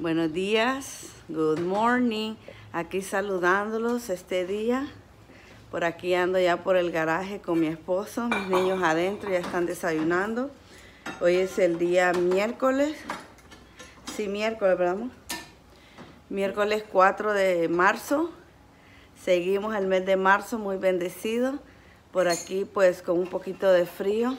Buenos días, good morning. Aquí saludándolos este día. Por aquí ando ya por el garaje con mi esposo. Mis niños adentro ya están desayunando. Hoy es el día miércoles. Sí, miércoles, ¿verdad, amor? Miércoles 4 de marzo. Seguimos el mes de marzo muy bendecido. Por aquí pues con un poquito de frío.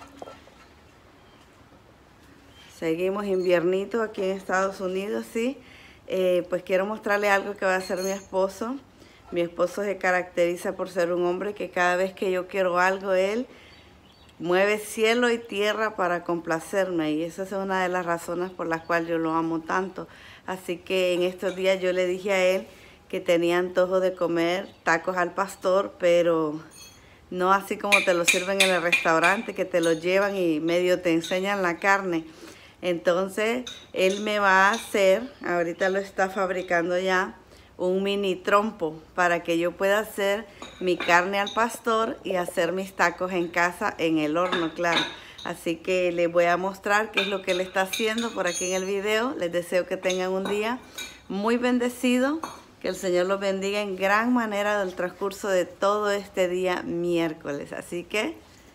Seguimos inviernito aquí en Estados Unidos, sí. Pues quiero mostrarle algo que va a hacer mi esposo. Mi esposo se caracteriza por ser un hombre que cada vez que yo quiero algo, él mueve cielo y tierra para complacerme. Y esa es una de las razones por las cuales yo lo amo tanto. Así que en estos días yo le dije a él que tenía antojo de comer tacos al pastor, pero no así como te lo sirven en el restaurante, que te lo llevan y medio te enseñan la carne. Entonces, él me va a hacer, ahorita lo está fabricando ya, un mini trompo para que yo pueda hacer mi carne al pastor y hacer mis tacos en casa en el horno, claro. Así que les voy a mostrar qué es lo que él está haciendo por aquí en el video. Les deseo que tengan un día muy bendecido, que el Señor los bendiga en gran manera del transcurso de todo este día miércoles. Así que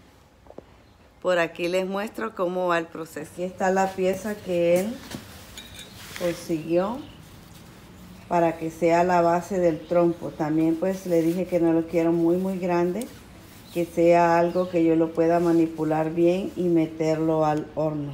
por aquí les muestro cómo va el proceso. Aquí está la pieza que él consiguió para que sea la base del trompo. También pues le dije que no lo quiero muy grande, que sea algo que yo lo pueda manipular bien y meterlo al horno.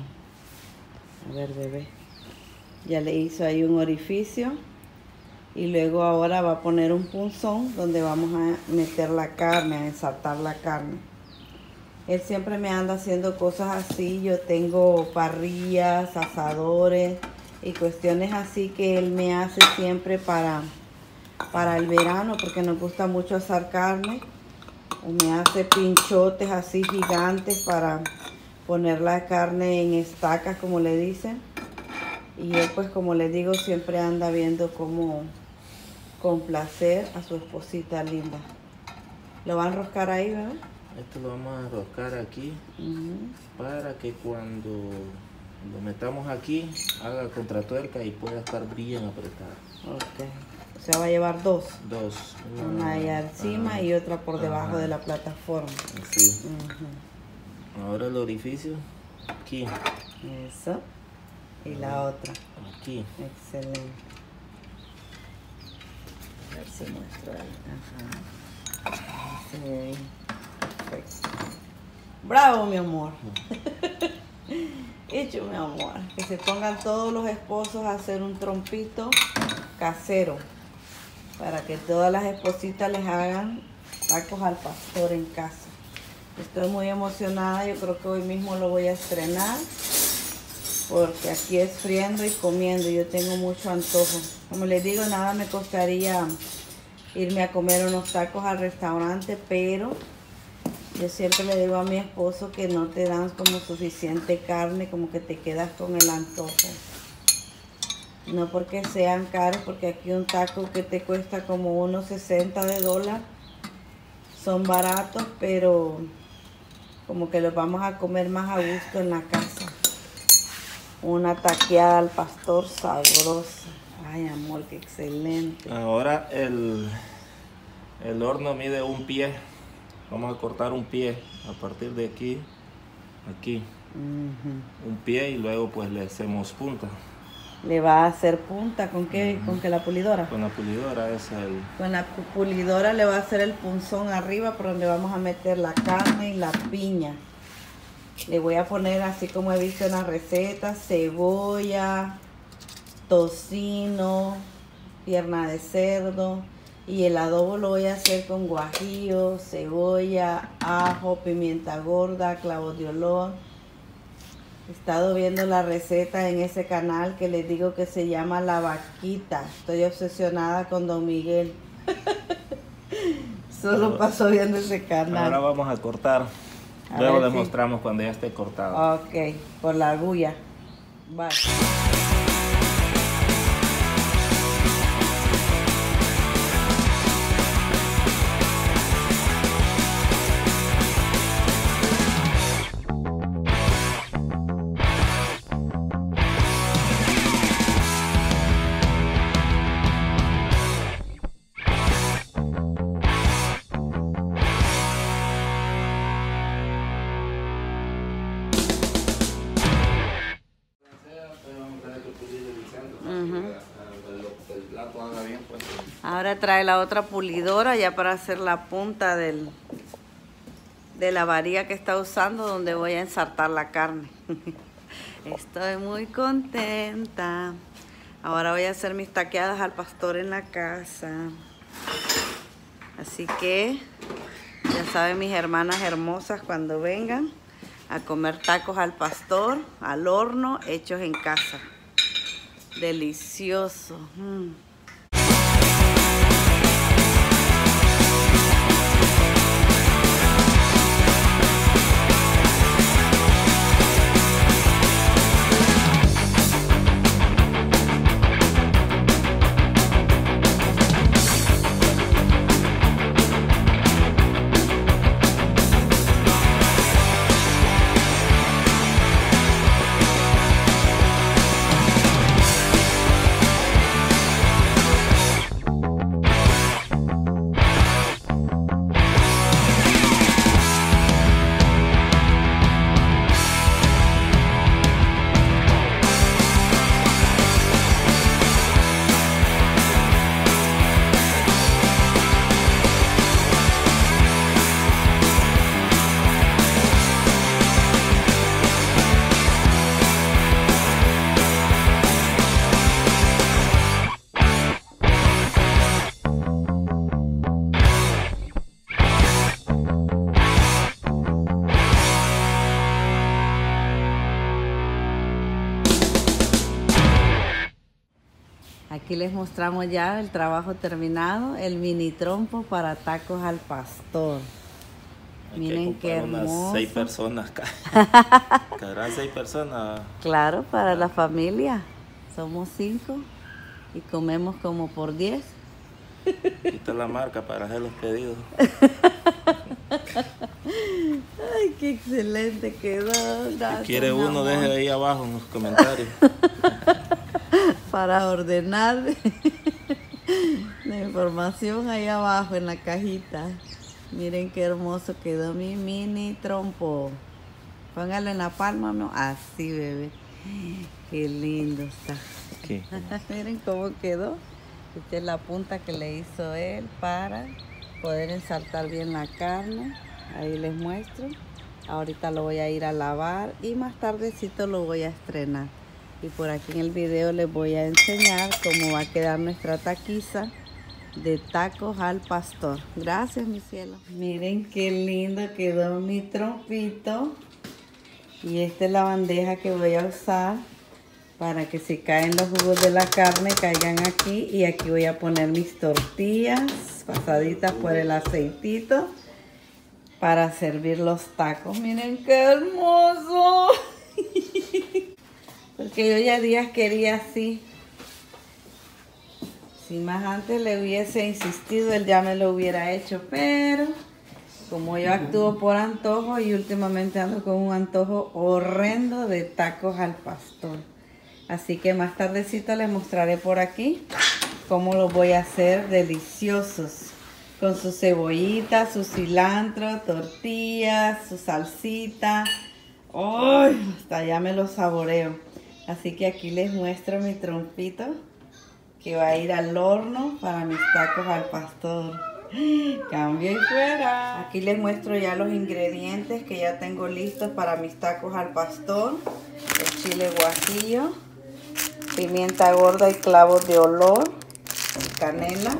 A ver, bebé. Ya le hizo ahí un orificio y luego ahora va a poner un punzón donde vamos a meter la carne, a ensartar la carne. Él siempre me anda haciendo cosas así. Yo tengo parrillas, asadores y cuestiones así que él me hace siempre para el verano, porque nos gusta mucho asar carne. Me hace pinchotes así gigantes para poner la carne en estacas, como le dicen. Y él, pues como les digo, siempre anda viendo cómo complacer a su esposita linda. ¿Lo va a enroscar ahí, bebé? Esto lo vamos a enroscar aquí para que cuando lo metamos aquí haga contratuerca y pueda estar bien apretada. Ok. O sea, va a llevar dos. Dos. Una allá encima y otra por debajo de la plataforma. Sí. Ahora el orificio aquí. Eso. Y la otra. Aquí. Excelente. A ver si muestro ahí. Ajá. Se ve bien. Perfecto. Bravo, mi amor. Hecho, mi amor. Que se pongan todos los esposos a hacer un trompito casero para que todas las espositas les hagan tacos al pastor en casa. Estoy muy emocionada. Yo creo que hoy mismo lo voy a estrenar porque aquí es friendo y comiendo. Yo tengo mucho antojo. Como les digo, nada me costaría irme a comer unos tacos al restaurante, pero yo siempre le digo a mi esposo que no te dan como suficiente carne, como que te quedas con el antojo. No porque sean caros, porque aquí un taco que te cuesta como unos $60 son baratos, pero como que los vamos a comer más a gusto en la casa. Una taqueada al pastor sabrosa. Ay, amor, qué excelente. Ahora el horno mide un pie. Vamos a cortar un pie a partir de aquí, aquí. Un pie y luego pues le hacemos punta. ¿Le va a hacer punta? ¿Con qué? ¿Con qué la pulidora? Con la pulidora es el... Con la pulidora le va a hacer el punzón arriba por donde vamos a meter la carne y la piña. Le voy a poner así como he visto en las recetas, cebolla, tocino, pierna de cerdo. Y el adobo lo voy a hacer con guajillo, cebolla, ajo, pimienta gorda, clavos de olor. He estado viendo la receta en ese canal que les digo que se llama La Vaquita. Estoy obsesionada con Don Miguel. Solo paso viendo ese canal. Ahora vamos a cortar. Luego les mostramos cuando ya esté cortado. Ok, por la agulla. Bye. Ahora trae la otra pulidora ya para hacer la punta de la varilla que está usando, donde voy a ensartar la carne. Estoy muy contenta. Ahora voy a hacer mis taqueadas al pastor en la casa. Así que ya saben mis hermanas hermosas, cuando vengan a comer tacos al pastor, al horno, hechos en casa. Delicioso. Aquí les mostramos ya el trabajo terminado, el mini trompo para tacos al pastor. Miren qué hermoso. Unas 6 personas. ¿Caerán 6 personas? Claro, para la familia. Somos 5 y comemos como por 10. Quita la marca para hacer los pedidos. Ay, qué excelente quedó. Si quiere uno, deje ahí abajo en los comentarios. Para ordenar la información ahí abajo en la cajita. Miren qué hermoso quedó mi mini trompo. Póngalo en la palma, ¿no? Así, bebé. Qué lindo está. ¿Qué? Miren cómo quedó. Esta es la punta que le hizo él para poder ensartar bien la carne. Ahí les muestro. Ahorita lo voy a ir a lavar y más tardecito lo voy a estrenar. Y por aquí en el video les voy a enseñar cómo va a quedar nuestra taquiza de tacos al pastor. Gracias, mi cielo. Miren qué lindo quedó mi trompito. Y esta es la bandeja que voy a usar para que si caen los jugos de la carne caigan aquí. Y aquí voy a poner mis tortillas pasaditas por el aceitito para servir los tacos. Miren qué hermoso. Porque yo ya días quería así. Si más antes le hubiese insistido, él ya me lo hubiera hecho. Pero como yo actúo por antojo y últimamente ando con un antojo horrendo de tacos al pastor. Así que más tardecito les mostraré por aquí cómo los voy a hacer deliciosos. Con su cebollita, su cilantro, tortillas, su salsita. ¡Ay! Hasta ya me lo saboreo. Así que aquí les muestro mi trompito que va a ir al horno para mis tacos al pastor. Cambio y fuera. Aquí les muestro ya los ingredientes que ya tengo listos para mis tacos al pastor. El chile guajillo, pimienta gorda y clavos de olor, canela,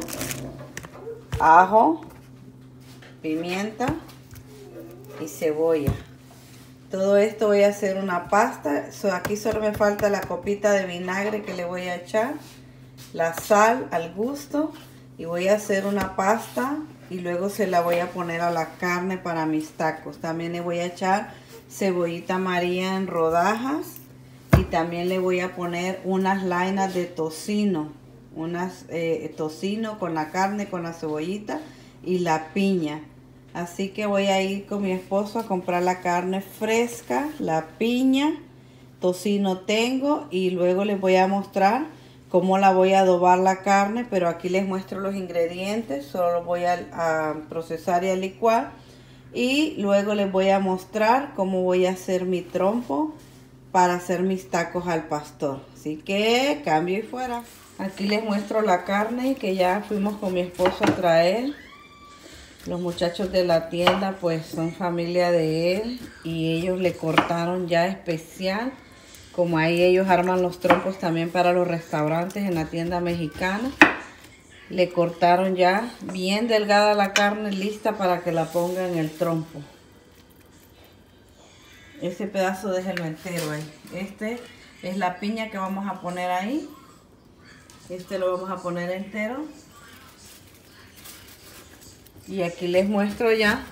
ajo, pimienta y cebolla. Todo esto voy a hacer una pasta. Aquí solo me falta la copita de vinagre que le voy a echar, la sal al gusto, y voy a hacer una pasta y luego se la voy a poner a la carne para mis tacos. También le voy a echar cebollita amarilla en rodajas y también le voy a poner unas lainas de tocino, tocino con la carne, con la cebollita y la piña. Así que voy a ir con mi esposo a comprar la carne fresca, la piña, tocino tengo, y luego les voy a mostrar cómo la voy a adobar la carne, pero aquí les muestro los ingredientes, solo los voy a procesar y a licuar, y luego les voy a mostrar cómo voy a hacer mi trompo para hacer mis tacos al pastor. Así que cambio y fuera. Aquí les muestro la carne que ya fuimos con mi esposo a traer. Los muchachos de la tienda pues son familia de él y ellos le cortaron ya especial. Como ahí ellos arman los trompos también para los restaurantes en la tienda mexicana. Le cortaron ya bien delgada la carne, lista para que la ponga en el trompo. Ese pedazo déjenlo entero ahí. Este es la piña que vamos a poner ahí. Este lo vamos a poner entero. Y aquí les muestro ya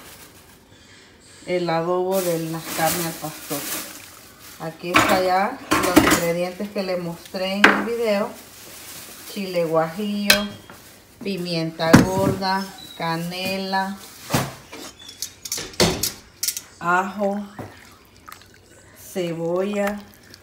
el adobo de la carne al pastor. Aquí está ya los ingredientes que les mostré en el video. Chile guajillo, pimienta gorda, canela, ajo, cebolla.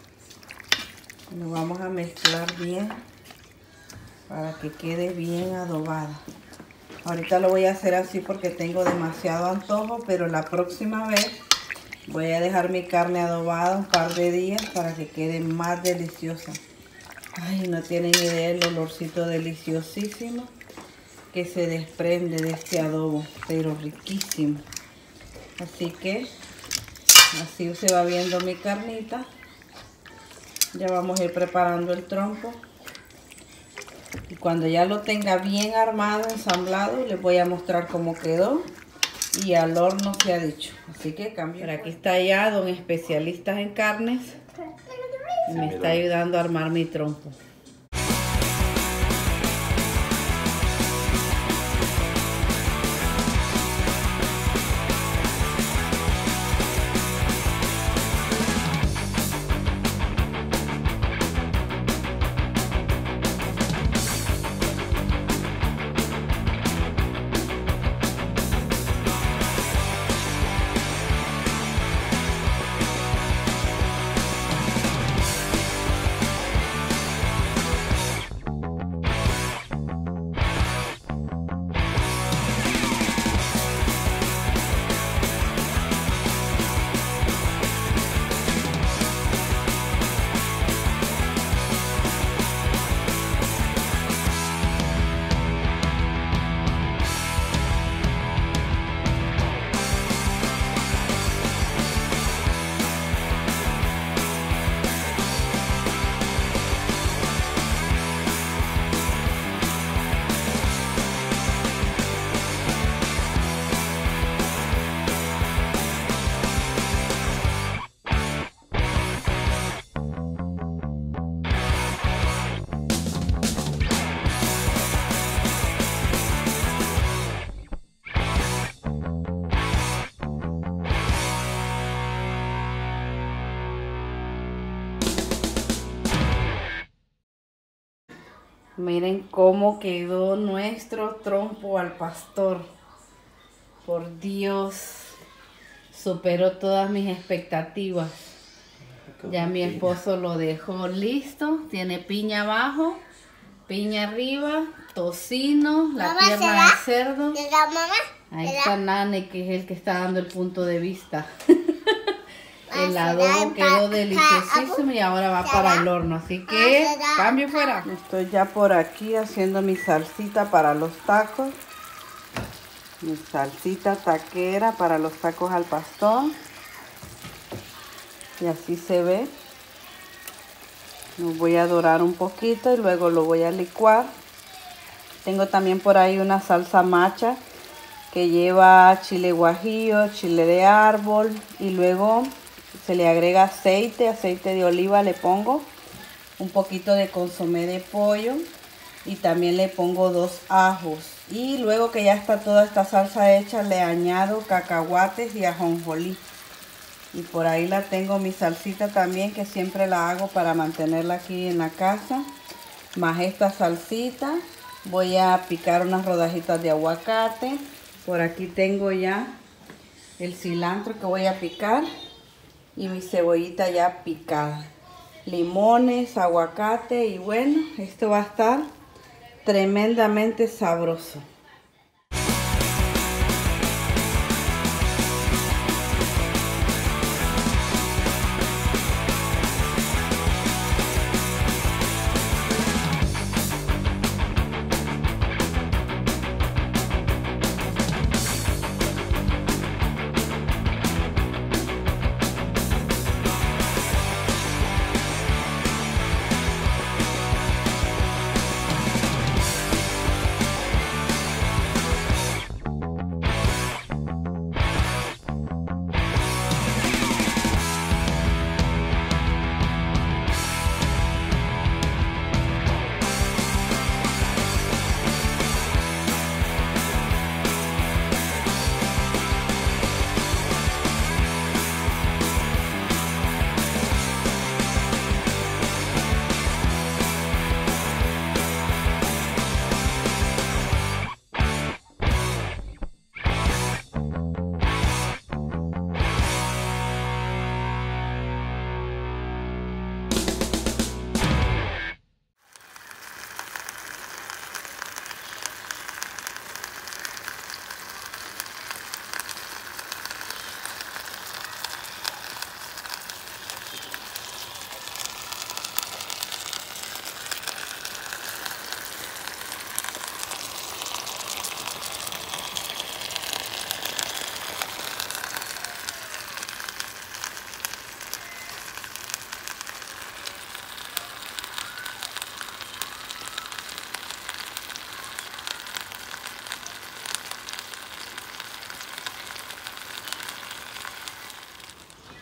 Lo vamos a mezclar bien para que quede bien adobada. Ahorita lo voy a hacer así porque tengo demasiado antojo, pero la próxima vez voy a dejar mi carne adobada un par de días para que quede más deliciosa. Ay, no tienen idea el olorcito deliciosísimo que se desprende de este adobo, pero riquísimo. Así que así se va viendo mi carnita. Ya vamos a ir preparando el trompo. Y cuando ya lo tenga bien armado, ensamblado, les voy a mostrar cómo quedó. Y al horno se ha dicho. Así que cambio. Pero aquí está ya don especialistas en carnes. Y me está ayudando a armar mi trompo. Miren cómo quedó nuestro trompo al pastor. Por Dios, superó todas mis expectativas. Ya mi esposo lo dejó listo. Tiene piña abajo, piña arriba, tocino, la pierna de cerdo. Ahí está Nane, que es el que está dando el punto de vista. El adobo quedó deliciosísimo y ahora va para el horno, así que cambio fuera. Estoy ya por aquí haciendo mi salsita para los tacos. Mi salsita taquera para los tacos al pastor. Y así se ve. Lo voy a dorar un poquito y luego lo voy a licuar. Tengo también por ahí una salsa macha que lleva chile guajillo, chile de árbol y luego se le agrega aceite de oliva le pongo, un poquito de consomé de pollo y también le pongo 2 ajos. Y luego que ya está toda esta salsa hecha, le añado cacahuates y ajonjolí. Y por ahí la tengo mi salsita también, que siempre la hago para mantenerla aquí en la casa. Más esta salsita, voy a picar unas rodajitas de aguacate. Por aquí tengo ya el cilantro que voy a picar. Y mi cebollita ya picada, limones, aguacate y bueno, esto va a estar tremendamente sabroso.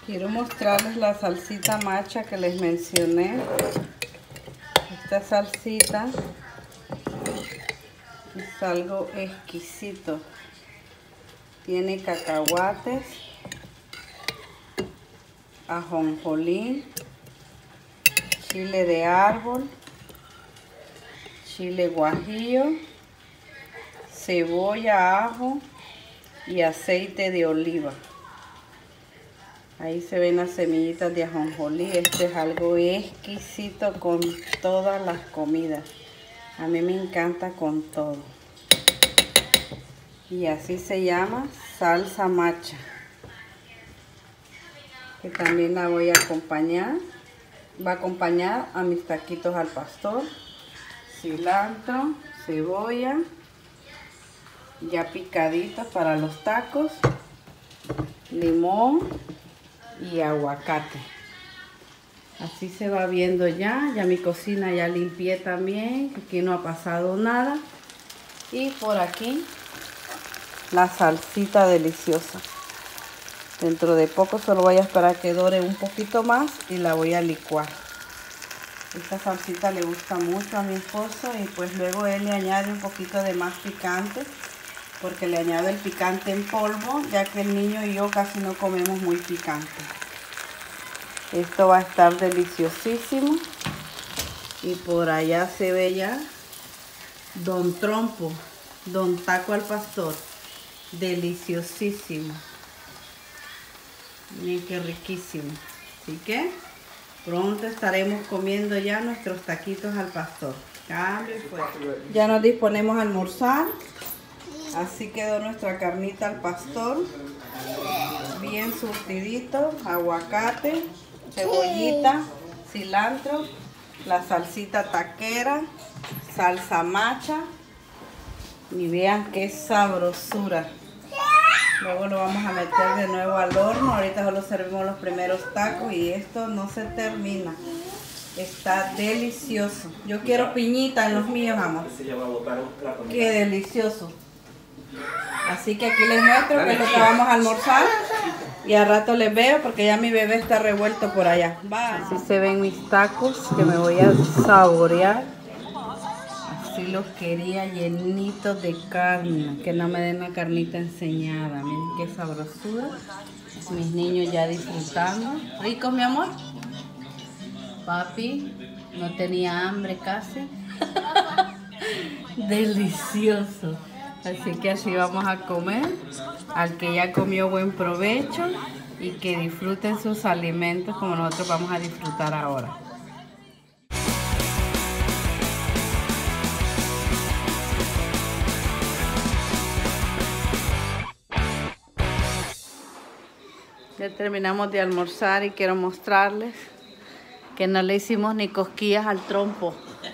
Quiero mostrarles la salsita macha que les mencioné. Esta salsita es algo exquisito. Tiene cacahuates, ajonjolí, chile de árbol, chile guajillo, cebolla, ajo y aceite de oliva. Ahí se ven las semillitas de ajonjolí. Este es algo exquisito con todas las comidas. A mí me encanta con todo. Y así se llama salsa macha. Que también la voy a acompañar. Va a acompañar a mis taquitos al pastor. Cilantro, cebolla. Ya picaditos para los tacos. Limón y aguacate. Así se va viendo ya mi cocina ya limpié también, aquí no ha pasado nada. Y por aquí la salsita deliciosa. Dentro de poco solo voy a esperar que dore un poquito más y la voy a licuar. Esta salsita le gusta mucho a mi esposo y pues luego él le añade un poquito de más picante, porque le añado el picante en polvo, ya que el niño y yo casi no comemos muy picante. Esto va a estar deliciosísimo. Y por allá se ve ya Don Trompo, Don Taco al Pastor. Deliciosísimo. Miren qué riquísimo. Así que pronto estaremos comiendo ya nuestros taquitos al pastor. Cambio y fuera. Ya nos disponemos a almorzar. Así quedó nuestra carnita al pastor, bien surtidito, aguacate, cebollita, cilantro, la salsita taquera, salsa macha y vean qué sabrosura. Luego lo vamos a meter de nuevo al horno. Ahorita solo servimos los primeros tacos y esto no se termina. Está delicioso. Yo quiero piñita en los míos, amor. Qué delicioso. Así que aquí les muestro que es lo que vamos a almorzar. Y al rato les veo porque ya mi bebé está revuelto por allá. Bye. Así se ven mis tacos que me voy a saborear. Así los quería llenitos de carne. Que no me den la carnita enseñada. Miren qué sabrosura. Mis niños ya disfrutando. ¿Rico, mi amor? Papi no tenía hambre casi. Delicioso. Así que así vamos a comer. Al que ya comió, buen provecho. Y que disfruten sus alimentos como nosotros vamos a disfrutar ahora. Ya terminamos de almorzar y quiero mostrarles que no le hicimos ni cosquillas al trompo.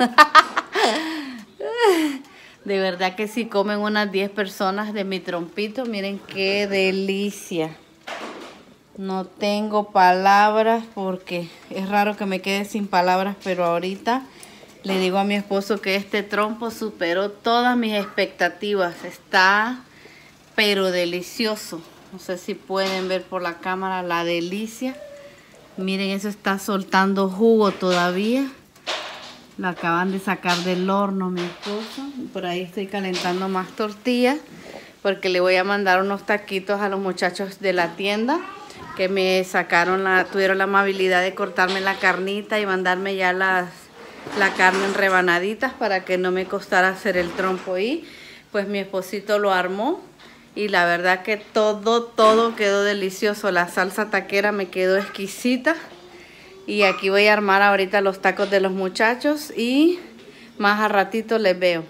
De verdad que si comen unas 10 personas de mi trompito, miren qué delicia. No tengo palabras porque es raro que me quede sin palabras, pero ahorita le digo a mi esposo que este trompo superó todas mis expectativas. Está pero delicioso. No sé si pueden ver por la cámara la delicia. Miren, eso está soltando jugo todavía. Lo acaban de sacar del horno mi esposo. Por ahí estoy calentando más tortillas porque le voy a mandar unos taquitos a los muchachos de la tienda que me sacaron, tuvieron la amabilidad de cortarme la carnita y mandarme ya la carne en rebanaditas para que no me costara hacer el trompo. Y pues mi esposito lo armó y la verdad que todo quedó delicioso. La salsa taquera me quedó exquisita. Y aquí voy a armar ahorita los tacos de los muchachos y más a ratito les veo.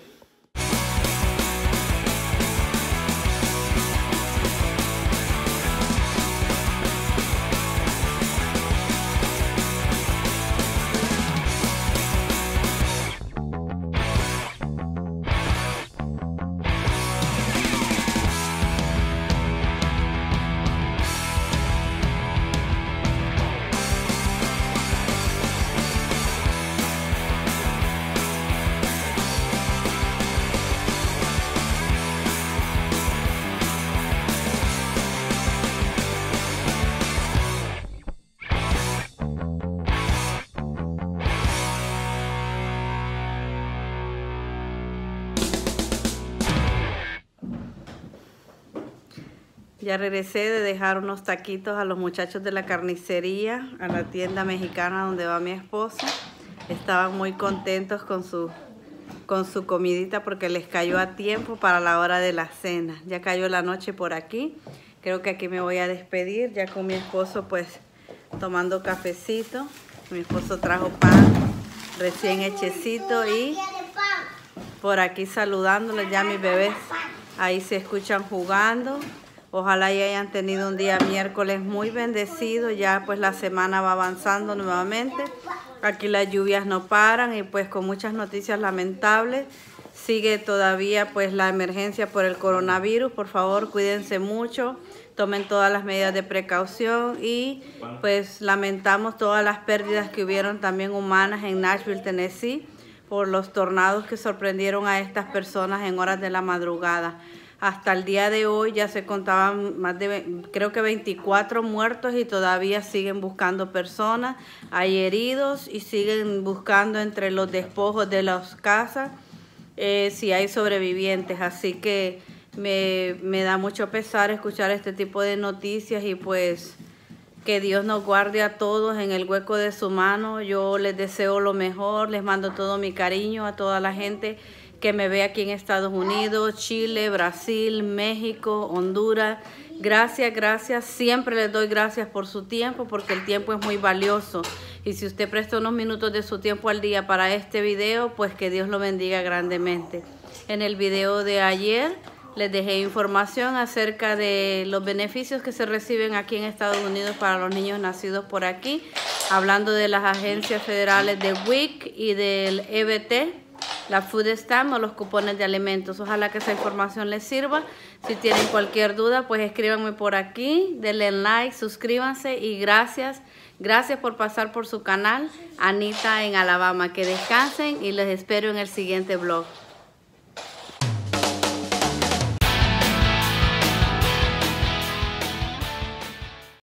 Ya regresé de dejar unos taquitos a los muchachos de la carnicería, a la tienda mexicana donde va mi esposo. Estaban muy contentos con su comidita porque les cayó a tiempo para la hora de la cena. Ya cayó la noche por aquí. Creo que aquí me voy a despedir ya con mi esposo, pues tomando cafecito. Mi esposo trajo pan recién hechecito y por aquí saludándoles ya mis bebés. Ahí se escuchan jugando. Ojalá ya hayan tenido un día miércoles muy bendecido. Ya pues la semana va avanzando nuevamente. Aquí las lluvias no paran y pues con muchas noticias lamentables. Sigue todavía pues la emergencia por el coronavirus. Por favor, cuídense mucho. Tomen todas las medidas de precaución y pues lamentamos todas las pérdidas que hubieron también humanas en Nashville, Tennessee, por los tornados que sorprendieron a estas personas en horas de la madrugada. Hasta el día de hoy ya se contaban más de, creo que 24 muertos y todavía siguen buscando personas. Hay heridos y siguen buscando entre los despojos de las casas si hay sobrevivientes. Así que me da mucho pesar escuchar este tipo de noticias y pues que Dios nos guarde a todos en el hueco de su mano. Yo les deseo lo mejor, les mando todo mi cariño a toda la gente que me ve aquí en Estados Unidos, Chile, Brasil, México, Honduras. Gracias, gracias. Siempre les doy gracias por su tiempo porque el tiempo es muy valioso. Y si usted presta unos minutos de su tiempo al día para este video, pues que Dios lo bendiga grandemente. En el video de ayer les dejé información acerca de los beneficios que se reciben aquí en Estados Unidos para los niños nacidos por aquí, hablando de las agencias federales de WIC y del EBT, la Food Stamp o los cupones de alimentos. Ojalá que esa información les sirva. Si tienen cualquier duda, pues escríbanme por aquí, denle like, suscríbanse y gracias. Gracias por pasar por su canal, Anita en Alabama. Que descansen y les espero en el siguiente vlog.